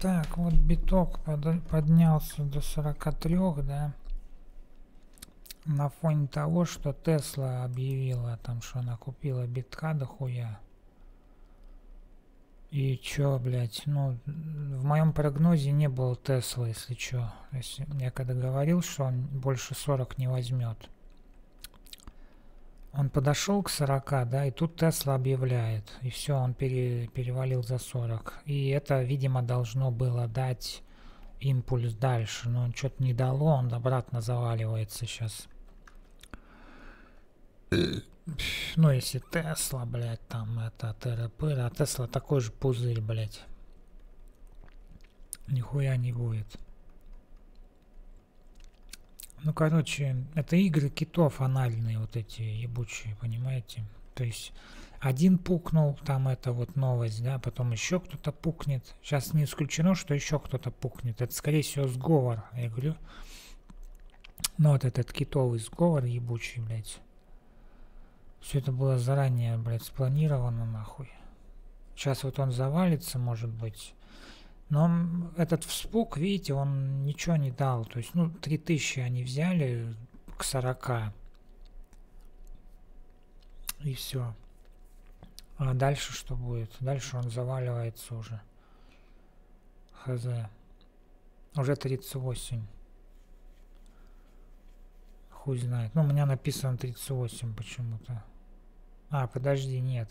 Так, вот биток поднялся до 43, да, на фоне того, что Тесла объявила там, что она купила битка дохуя. И чё, блядь, ну, в моем прогнозе не было Тесла, если чё. Если я когда говорил, что он больше 40 не возьмет. Он подошел к 40, да, и тут Тесла объявляет. И все, он перевалил за 40. И это, видимо, должно было дать импульс дальше. Но он что-то не дало, он обратно заваливается сейчас. Ну, если Тесла, блядь, там это ТРП, а Тесла такой же пузырь, блядь. Нихуя не будет. Ну, короче, это игры китов анальные, вот эти ебучие, понимаете? То есть один пукнул, там это вот новость, да, потом еще кто-то пукнет. Сейчас не исключено, что еще кто-то пукнет. Это, скорее всего, сговор, я говорю. Ну, вот этот китовый сговор ебучий, блядь. Все это было заранее, блядь, спланировано, нахуй. Сейчас вот он завалится, может быть. Но этот вспук, видите, он ничего не дал. То есть, ну, 3000 они взяли к 40. И все. А дальше что будет? Дальше он заваливается уже. Хз. Уже 38. Хуй знает. Ну, у меня написано 38 почему-то. А, подожди, нет.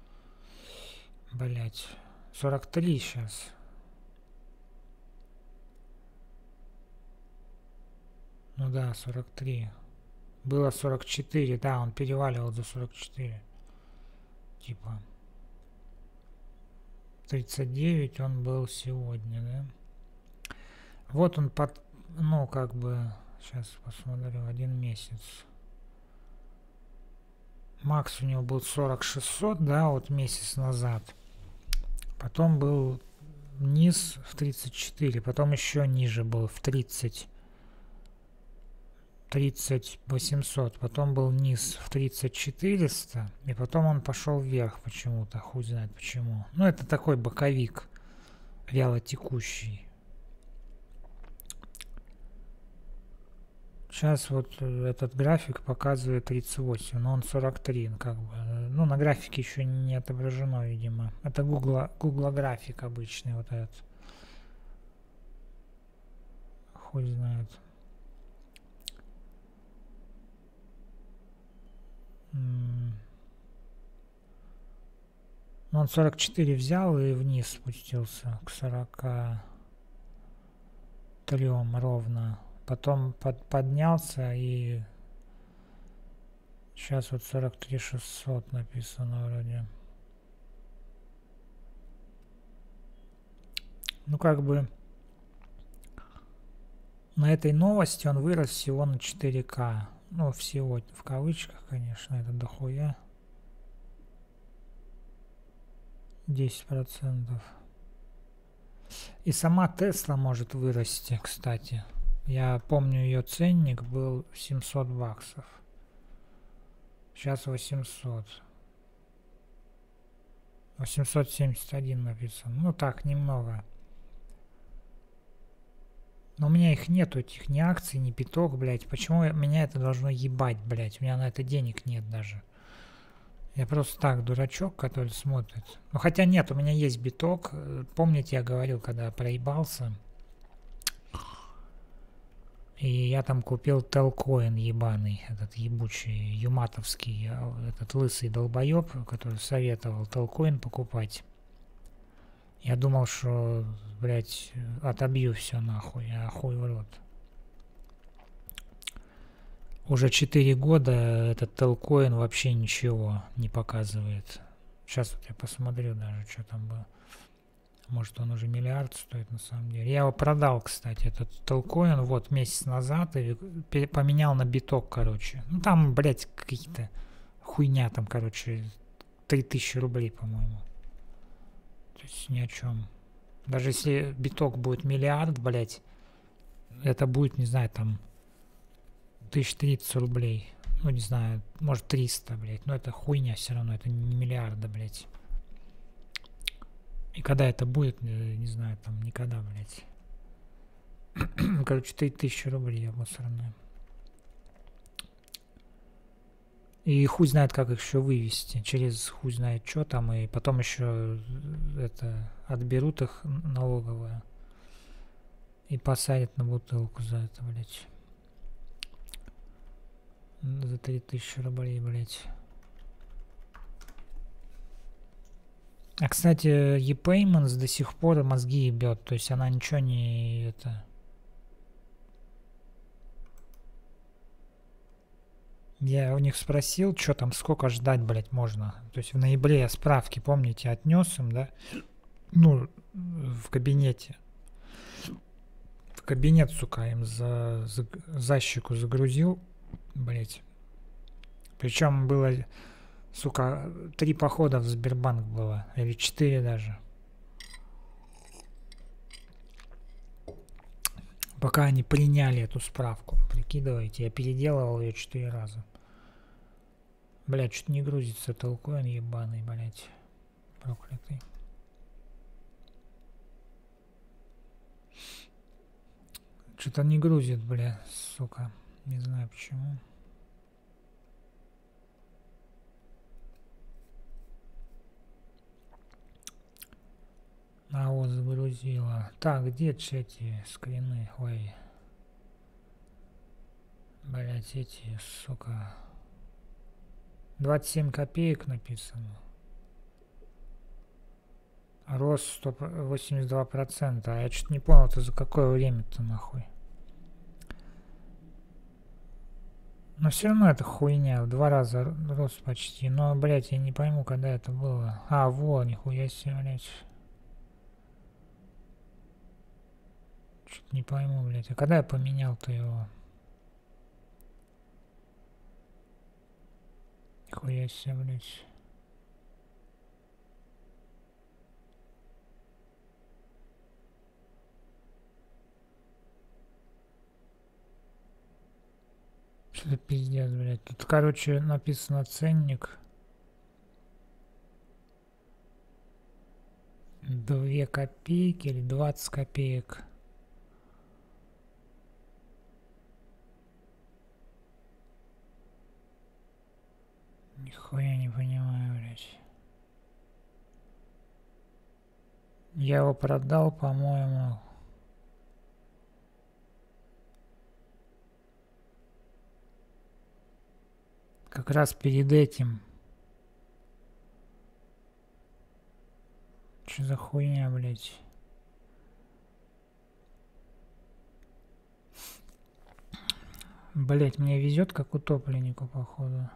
Блять. 43 сейчас. Ну да, 43. Было 44, да, он переваливал за 44. Типа. 39 он был сегодня, да? Вот он под, ну, как бы, сейчас посмотрю, 1 месяц. Макс у него был 4600, да, вот месяц назад. Потом был низ в 34, потом еще ниже был в 30. 800, потом был низ в 400, и потом он пошел вверх почему-то, хуй знает почему. Ну, это такой боковик, вяло текущий. Сейчас вот этот график показывает 38, но он 43, как бы. Ну, на графике еще не отображено, видимо. Это Гугла график обычный, вот этот. Хуй знает. Но он 44 взял и вниз спустился к 43 ровно. Потом поднялся и сейчас вот 43 600 написано вроде. Ну, как бы на этой новости он вырос всего на 4К. Ну, всего в кавычках, конечно, это дохуя. 10%. И сама Тесла может вырасти, кстати. Я помню, ее ценник был 700 баксов. Сейчас 800. 871 написано. Ну так, немного. Но у меня их нету, этих ни акций, ни биток, блядь. Почему меня это должно ебать, блядь? У меня на это денег нет даже. Я просто так, дурачок, который смотрит. Ну, хотя нет, у меня есть биток. Помните, я говорил, когда проебался. И я там купил Телкоин ебаный, этот ебучий, юматовский, этот лысый долбоеб, который советовал Телкоин покупать. Я думал, что, блядь, отобью все нахуй, а хуй в рот. Уже 4 года этот Телкоин вообще ничего не показывает. Сейчас вот я посмотрю даже, что там было. Может, он уже миллиард стоит на самом деле. Я его продал, кстати, этот Телкоин, вот, месяц назад, и поменял на биток, короче. Ну, там, блядь, какие-то хуйня там, короче, 3000 рублей, по-моему. То есть ни о чем. Даже если биток будет миллиард, блядь, это будет, не знаю, там 1030 рублей. Ну, не знаю, может 300, блядь. Но это хуйня все равно, это не миллиарда, блядь. И когда это будет, не знаю, там никогда, блядь. Короче, 3000 рублей обосранные. И хуй знает, как их еще вывести. Через хуй знает что там. И потом еще это отберут их налоговая. И посадят на бутылку за это, блядь. За 3000 рублей, блядь. А, кстати, ePayments до сих пор мозги ебет. То есть она ничего не... это... Я у них спросил, что там, сколько ждать, блядь, можно. То есть в ноябре я справки, помните, отнес им, да? Ну, в кабинете. В кабинет, сука, им за щеку загрузил, блядь. Причем было, сука, 3 похода в Сбербанк было. Или 4 даже. Пока они приняли эту справку. Прикидывайте, я переделывал ее 4 раза. Блядь, что-то не грузится, толкоин ебаный, блядь. Проклятый. Что-то не грузит, бля, сука. Не знаю почему. А вот загрузила. Так, где эти скрины? Ой. Блять, эти, сука. 27 копеек написано. Рост 82%. А я что-то не понял, это за какое время-то нахуй. Но все равно это хуйня. В 2 раза рост почти. Но, блять, я не пойму, когда это было. А, вот, нихуя себе, блять. Что-то не пойму, блять. А когда я поменял-то его? Нихуя себе, блять. Что-то пиздец, блядь. Тут, короче, написано ценник. 2 копейки или 20 копеек. Нихуя не понимаю, блядь. Я его продал, по-моему. Как раз перед этим. Что за хуйня, блядь? Блять, мне везет как утопленнику, походу.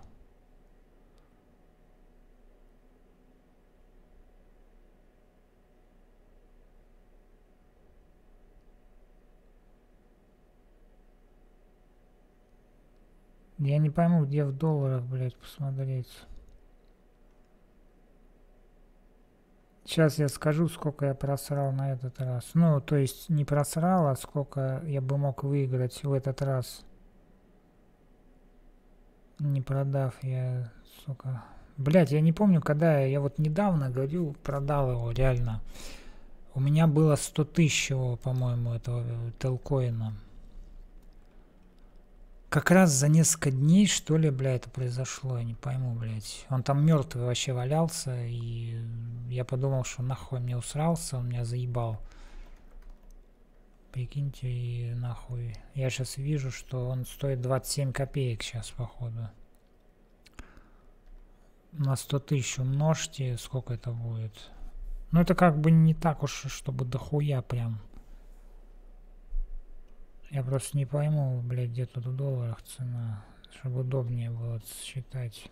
Я не пойму, где в долларах, блять, посмотреть. Сейчас я скажу, сколько я просрал на этот раз. Ну, то есть не просрал, а сколько я бы мог выиграть в этот раз. Не продав, я, сука. Блять, я не помню, когда я вот недавно говорил, продал его, реально. У меня было 100 тысяч его, по-моему, этого телкоина. Как раз за несколько дней, что ли, бля, это произошло, я не пойму, блядь. Он там мертвый вообще валялся, и я подумал, что нахуй мне усрался, он меня заебал. Прикиньте, и нахуй. Я сейчас вижу, что он стоит 27 копеек сейчас, походу. На 100 тысяч умножьте, сколько это будет. Ну, это как бы не так уж, чтобы дохуя прям. Я просто не пойму, блядь, где тут в долларах цена, чтобы удобнее было считать.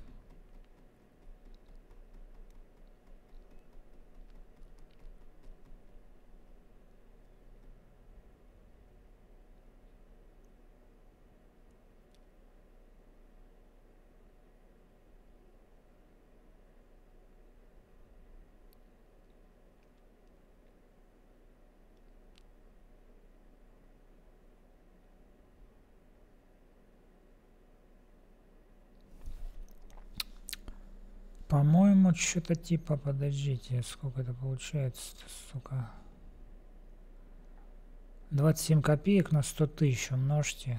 По-моему, по-моему, что-то типа, подождите, сколько это получается, сука. 27 копеек на 100 тысяч умножьте.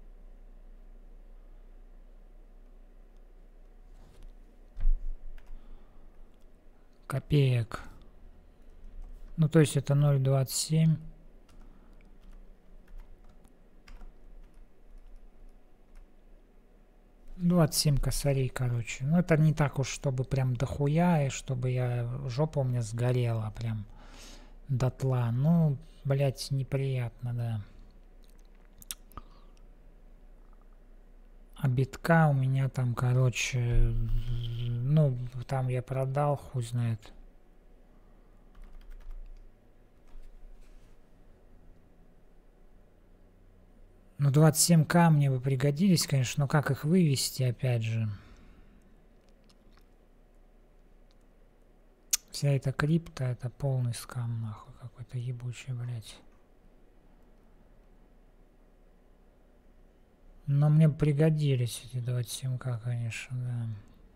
Копеек. Ну, то есть это 0,27. $27 косарей, короче. Ну, это не так уж, чтобы прям дохуя, и чтобы жопа у меня сгорела прям дотла. Ну, блять, неприятно, да. А битка у меня там, короче, ну, там я продал, хуй знает. Ну, 27к мне бы пригодились, конечно, но как их вывести, опять же. Вся эта крипта, это полный скам, нахуй, какой-то ебучий, блядь. Но мне пригодились эти 27к, конечно, да.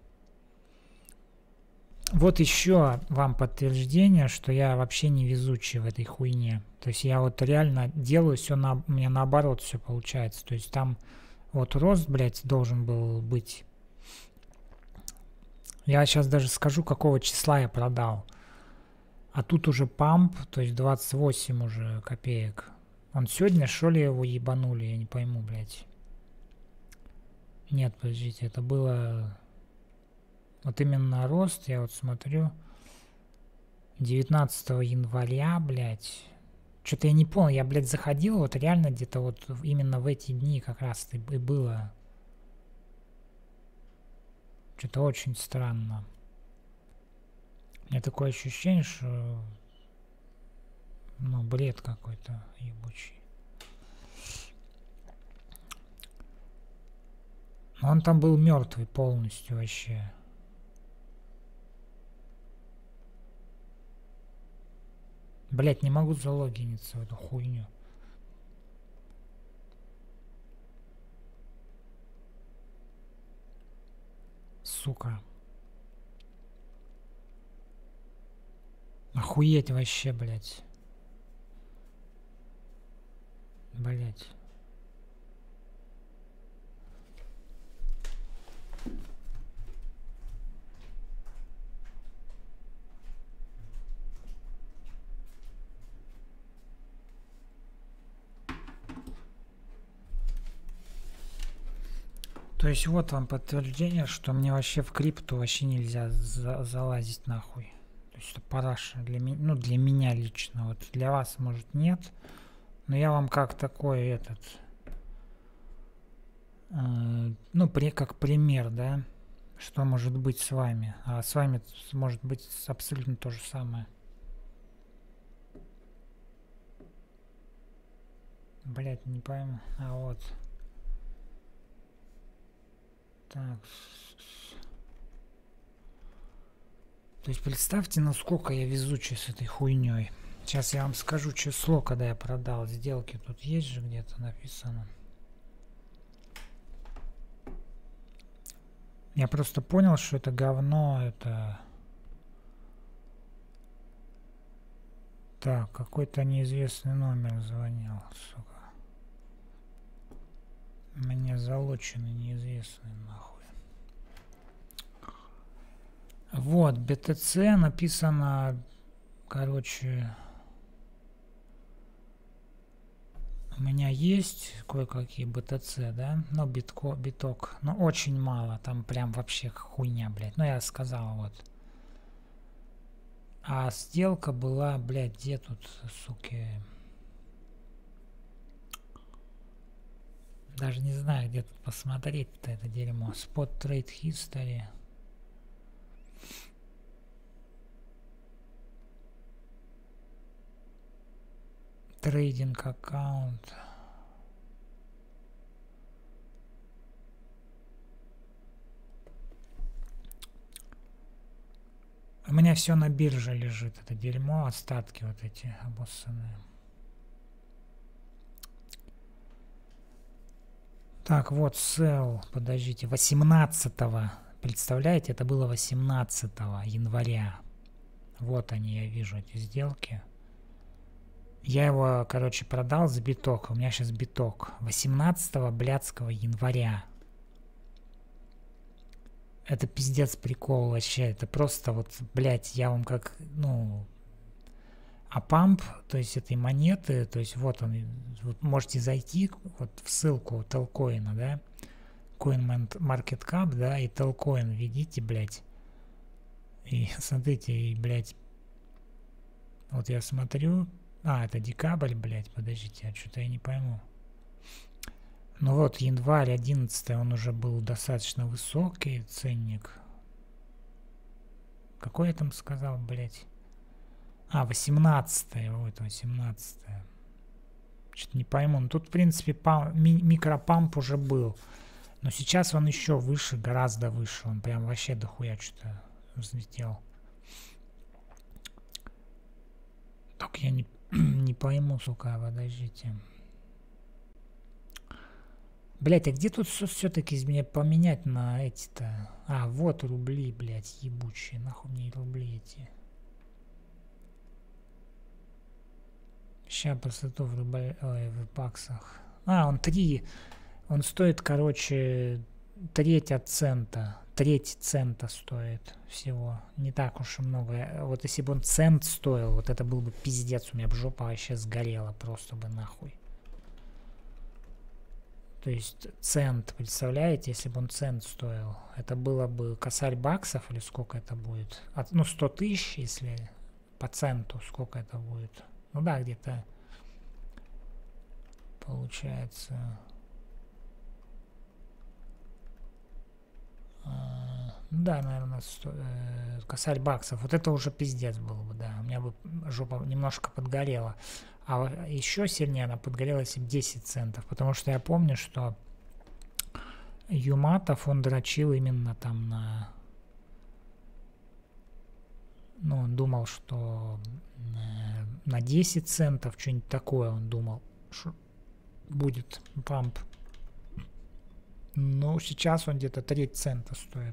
Вот еще вам подтверждение, что я вообще не везучий в этой хуйне. То есть я вот реально делаю все, у меня наоборот все получается. То есть там вот рост, блядь, должен был быть. Я сейчас даже скажу, какого числа я продал. А тут уже памп, то есть 28 уже копеек. Он сегодня, что ли, его ебанули? Я не пойму, блядь. Нет, подождите, это было... Вот именно рост, я вот смотрю, 19 января, блядь. Что-то я не понял, я, блядь, заходил, вот реально где-то вот именно в эти дни как раз и было. Что-то очень странно. У меня такое ощущение, что... Ну, бред какой-то ебучий. Но он там был мертвый полностью вообще. Блять, не могу залогиниться в эту хуйню. Сука. Охуеть вообще, блять. Блять. То есть вот вам подтверждение, что мне вообще в крипту вообще нельзя залазить нахуй. То есть это параша для меня, ну для меня лично. Вот для вас может нет, но я вам как такой этот, ну как пример, да, что может быть с вами. А с вами может быть абсолютно то же самое. Блять, не пойму. А вот. Так. То есть представьте, насколько я везучий с этой хуйней. Сейчас я вам скажу число, когда я продал сделки. Тут есть же где-то написано. Я просто понял, что это говно, это... Так, какой-то неизвестный номер звонил, сука. Мне залоченный неизвестный, нахуй. Вот, BTC написано, короче, у меня есть кое-какие BTC, да, но биток, но очень мало, там прям вообще хуйня, блядь, ну я сказал, вот. А сделка была, блядь, где тут, суки... Даже не знаю, где тут посмотреть-то это дерьмо. Spot Trade History. Трейдинг аккаунт. У меня все на бирже лежит, это дерьмо, остатки вот эти обоссанные. Так, вот sell, подождите, 18-го Представляете, это было 18 января. Вот они, я вижу эти сделки. Я его, короче, продал за биток. У меня сейчас биток. 18 блядского января. Это пиздец прикол вообще. Это просто вот, блядь, я вам как, ну... А памп, то есть этой монеты, то есть вот он, вот можете зайти вот в ссылку Telcoin, да, CoinMarketCap, да, и Telcoin введите, блядь. И смотрите, и, блядь, вот я смотрю, это декабрь, блядь, подождите, что-то я не пойму. Ну вот, январь 11 он уже был достаточно высокий ценник. Какой я там сказал, блядь? 18 вот 18 Что-то не пойму. Ну тут, в принципе, микропамп уже был. Но сейчас он еще выше, гораздо выше. Он прям вообще дохуя что-то взлетел. Так я не пойму, сука, подождите. Блять, а где тут все-таки мне поменять на эти-то? Вот рубли, блять, ебучие. Нахуй мне рубли эти. Сейчас посмотрю в баксах. Он 3. Он стоит, короче, треть цента. Треть цента стоит всего. Не так уж и много. Вот если бы он цент стоил, вот это был бы пиздец. У меня бы жопа вообще сгорела. Просто бы нахуй. То есть цент, представляете, если бы он цент стоил. Это было бы косарь баксов или сколько это будет? 100 тысяч, если по центу, сколько это будет? Ну да, где-то получается... Да, наверное, косарь баксов. Вот это уже пиздец был бы, да. У меня бы жопа немножко подгорела. А еще сильнее она подгорела, если бы 10 центов. Потому что я помню, что Юматов, он дрочил именно там на... Ну, он думал, что на 10 центов, что-нибудь такое он думал, что будет памп. Но сейчас он где-то 3 цента стоит.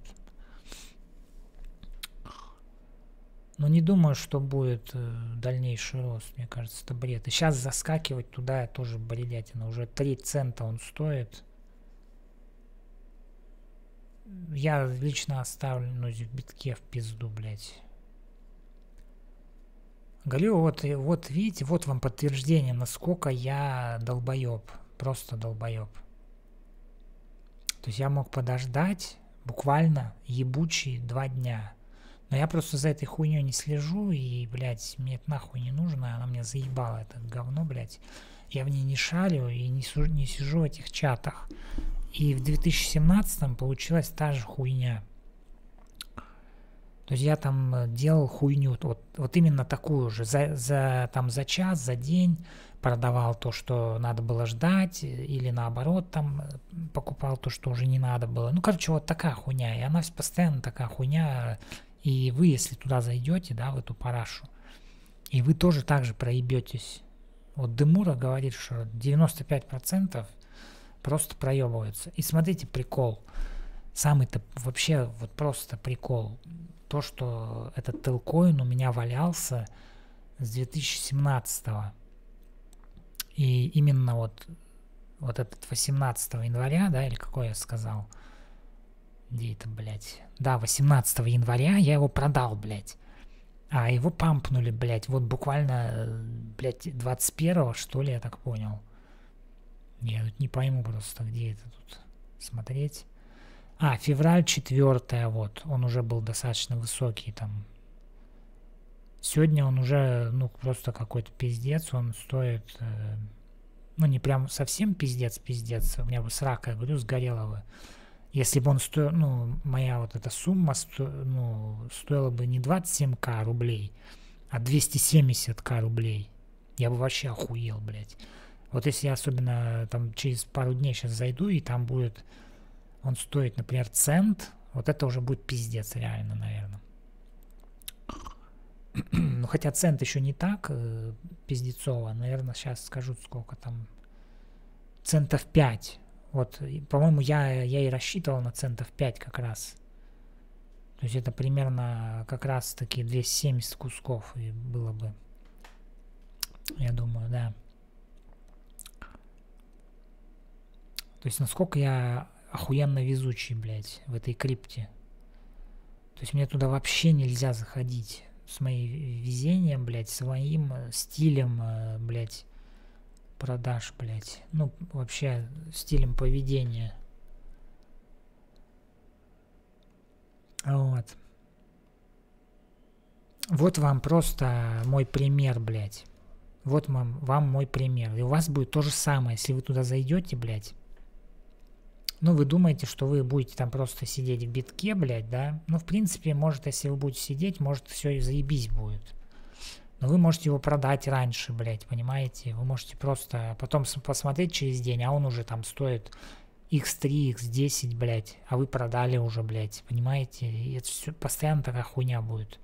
Но не думаю, что будет дальнейший рост. Мне кажется, это бред. И сейчас заскакивать туда тоже бредятина. Уже 3 цента он стоит. Я лично оставлю в битке в пизду, блядь. Говорю, вот видите, вот вам подтверждение, насколько я долбоеб. Просто долбоеб. То есть я мог подождать буквально ебучие 2 дня. Но я просто за этой хуйней не слежу, и, блядь, мне это нахуй не нужно, она меня заебала, это говно, блядь. Я в ней не шарю и не сижу в этих чатах. И в 2017-м получилась та же хуйня. То есть я там делал хуйню, вот именно такую же, за час, за день продавал то, что надо было ждать, или наоборот там покупал то, что уже не надо было. Ну, короче, вот такая хуйня, и она постоянно такая хуйня. И вы, если туда зайдете, да, в эту парашу, и вы тоже так же проебетесь. Вот Демура говорит, что 95% просто проебываются. И смотрите, прикол. Самый-то вообще вот просто прикол. То, что этот Telcoin у меня валялся с 2017-го. И именно вот этот 18 января, да, или какой я сказал, где это, блядь? Да, 18 января я его продал, блядь. А его пампнули, блядь, вот буквально, блядь, 21-го, что ли, я так понял. Я тут не пойму просто, где это тут смотреть. Февраль 4, вот, он уже был достаточно высокий там. Сегодня он уже, просто какой-то пиздец, он стоит, не прям совсем пиздец, у меня бы срака, я говорю, сгорела бы. Если бы он стоил, моя вот эта сумма стоила бы не 27к рублей, а 270к рублей, я бы вообще охуел, блядь. Вот если я особенно там через пару дней сейчас зайду, и там будет, он стоит, например, цент, вот это уже будет пиздец реально, наверное. Ну, хотя цент еще не так пиздецово, наверное, сейчас скажу, сколько там, центов 5. Вот, по-моему, я и рассчитывал на центов 5 как раз. То есть это примерно как раз таки 270 кусков и было бы. Я думаю, да. То есть насколько я охуенно везучий, блядь, в этой крипте. То есть мне туда вообще нельзя заходить. С моим везением, блядь, своим стилем, блядь, продаж, блядь. Ну, вообще, стилем поведения. Вот. Вот вам просто мой пример, блядь. Вот вам мой пример. И у вас будет то же самое, если вы туда зайдете, блядь. Ну, вы думаете, что вы будете там просто сидеть в битке, блядь, да? Ну, в принципе, может, если вы будете сидеть, может, все и заебись будет. Но вы можете его продать раньше, блядь, понимаете? Вы можете просто потом посмотреть через день, а он уже там стоит x3, x10, блядь, а вы продали уже, блядь, понимаете? И это все постоянно такая хуйня будет.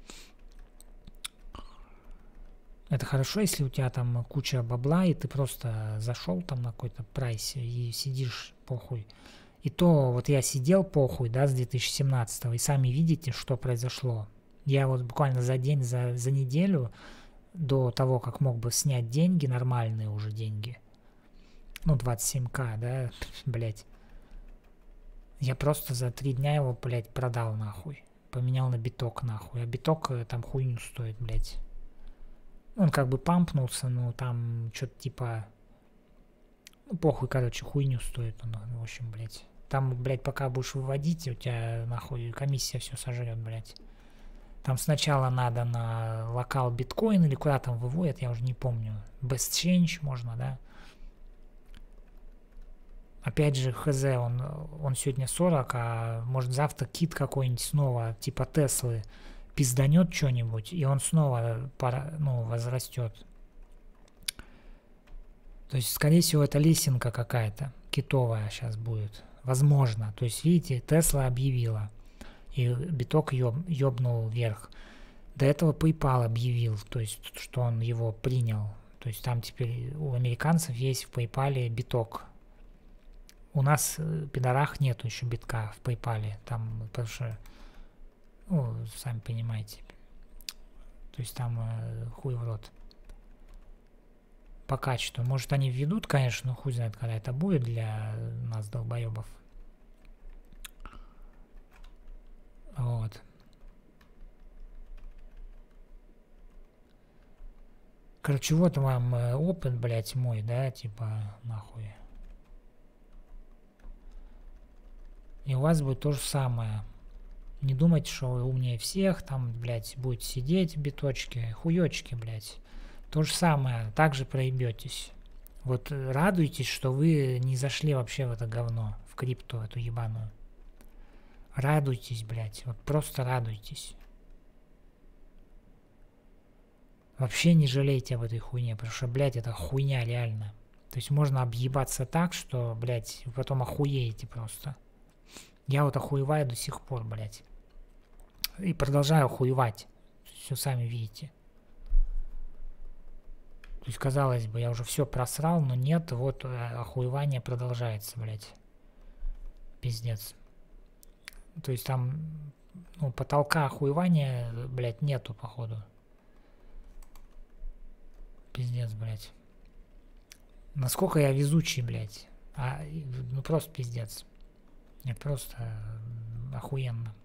Это хорошо, если у тебя там куча бабла, и ты просто зашел там на какой-то прайсе и сидишь похуй. И то вот я сидел похуй, да, с 2017 и сами видите, что произошло. Я вот буквально за день, за неделю до того, как мог бы снять деньги, нормальные уже деньги, ну 27к, да, блять, я просто за 3 дня его, блять, продал нахуй. Поменял на биток нахуй. А биток там хуйню стоит, блять. Он как бы пампнулся, но там что-то типа... Ну, похуй, короче, хуйню стоит он, в общем, блядь. Там, блядь, пока будешь выводить, у тебя, нахуй, комиссия все сожрет, блядь. Там сначала надо на локал биткоин или куда там выводят, я уже не помню. Best Change можно, да? Опять же, хз, он сегодня 40, а может завтра кит какой-нибудь снова, типа Теслы, пизданет что-нибудь, и он снова возрастет. То есть, скорее всего, это лесенка какая-то китовая сейчас будет. Возможно. То есть, видите, Тесла объявила, и биток ёбнул вверх. До этого PayPal объявил, то есть, что он его принял. То есть, там теперь у американцев есть в PayPal биток. У нас, пидорах, нету еще битка в PayPal. Там, потому что, ну, сами понимаете. То есть, там хуй в рот. По качеству. Может, они введут, конечно, но хуй знает, когда это будет для нас, долбоебов. Вот. Короче, вот вам опыт, блядь, мой, да, типа, нахуй. И у вас будет то же самое. Не думайте, что вы умнее всех, там, блядь, будете сидеть в биточке, хуёчки, блядь. То же самое, также проебетесь. Вот радуйтесь, что вы не зашли вообще в это говно, в крипту эту ебаную. Радуйтесь, блядь, вот просто радуйтесь. Вообще не жалейте об этой хуйне, потому что, блядь, это хуйня реально. То есть можно объебаться так, что, блядь, вы потом охуеете просто. Я вот охуеваю до сих пор, блядь. И продолжаю охуевать. Все сами видите. То есть, казалось бы, я уже все просрал, но нет, вот охуевание продолжается, блядь. Пиздец. То есть там, ну, потолка охуевания, блядь, нету, походу. Пиздец, блядь. Насколько я везучий, блядь. Ну, просто пиздец. Это просто охуенно.